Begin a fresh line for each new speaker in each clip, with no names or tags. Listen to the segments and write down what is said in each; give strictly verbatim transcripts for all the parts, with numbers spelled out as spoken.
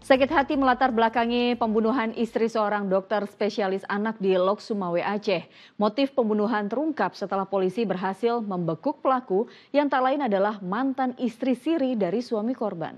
Sakit hati melatar belakangi pembunuhan istri seorang dokter spesialis anak di Lok Sumawe, Aceh. Motif pembunuhan terungkap setelah polisi berhasil membekuk pelaku yang tak lain adalah mantan istri siri dari suami korban.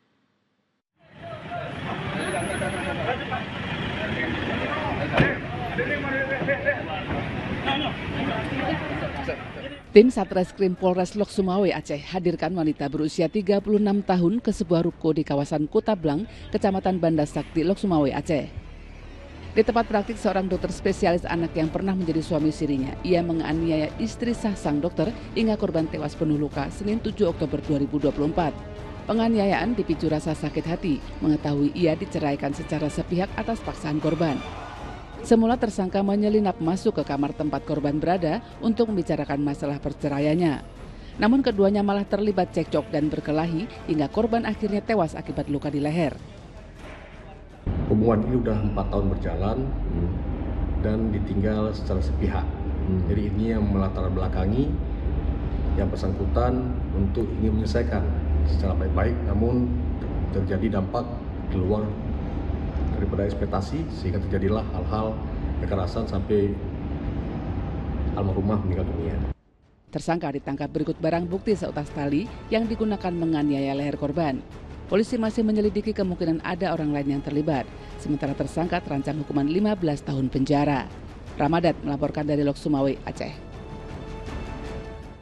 Tim Satreskrim Polres Lok Sumawe, Aceh hadirkan wanita berusia tiga puluh enam tahun ke sebuah ruko di kawasan Kutablang, Kecamatan Banda Sakti, Lok Sumawe, Aceh. Di tempat praktik seorang dokter spesialis anak yang pernah menjadi suami sirinya, ia menganiaya istri sah sang dokter hingga korban tewas penuh luka Senin tujuh Oktober dua ribu dua puluh empat. Penganiayaan dipicu rasa sakit hati mengetahui ia diceraikan secara sepihak atas paksaan korban. Semula tersangka menyelinap masuk ke kamar tempat korban berada untuk membicarakan masalah perceraiannya. Namun keduanya malah terlibat cekcok dan berkelahi hingga korban akhirnya tewas akibat luka di leher.
Hubungan ini sudah empat tahun berjalan hmm. dan ditinggal secara sepihak. Hmm. Jadi ini yang melatar belakangi yang bersangkutan untuk ingin menyelesaikan secara baik-baik, namun terjadi dampak di luar daripada ekspektasi sehingga terjadilah hal-hal kekerasan sampai almarhumah meninggal dunia.
Tersangka ditangkap berikut barang bukti seutas tali yang digunakan menganiaya leher korban. Polisi masih menyelidiki kemungkinan ada orang lain yang terlibat. Sementara tersangka terancam hukuman lima belas tahun penjara. Ramadan melaporkan dari Lok Sumawe, Aceh.